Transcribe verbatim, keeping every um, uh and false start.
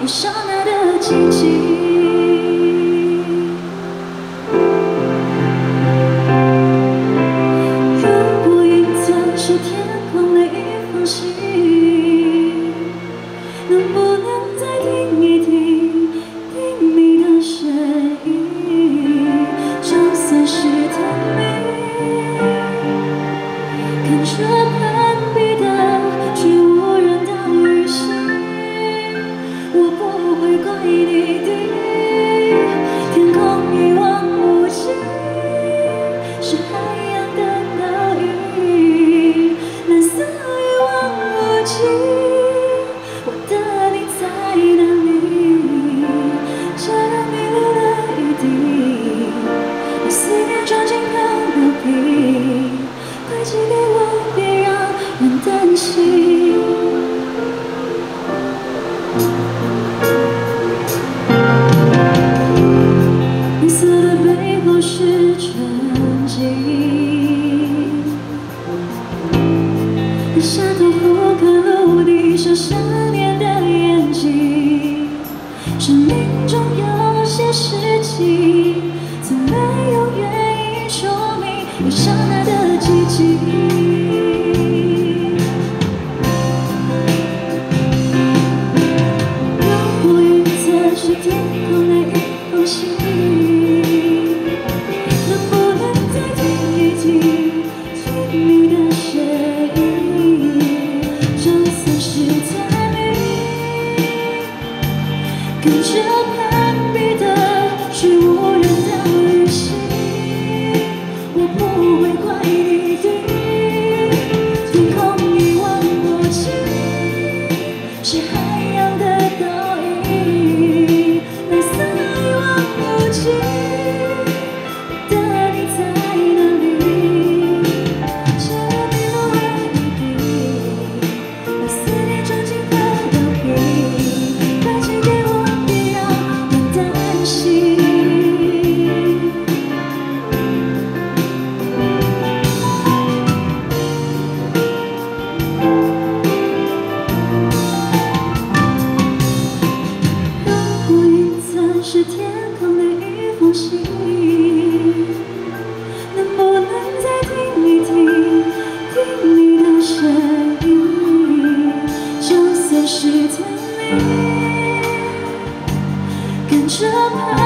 一刹那的奇迹。如果云层是天空的一封信，能不能再听一听听你的声音？就算是甜蜜，看着攀比的却无人岛屿心，我不会怪你的。天空一望无际，是海洋的倒影，蓝色一望无际。我的你在哪里？这让你流了一滴，把思念装进漂流瓶，快寄给我，别让人担心。蓝色的背后是纯净，低下头不看陆地上想念的眼睛。生命中有些事情，从没有原因说明，一刹那的奇迹。如果云层是天空的一封信，能不能再听一听听你的声音？就算是甜蜜，跟着攀比的是无人岛屿心，我不会怪你的。天空一望无际，是海洋的倒影，蓝色一望无际。我的你在哪里？这让你流了一滴，把思念装进漂流瓶，快寄给我，别让人担心。如果云层是天空的一封信，能不能再听一听听你的声音？就算是甜蜜，跟着攀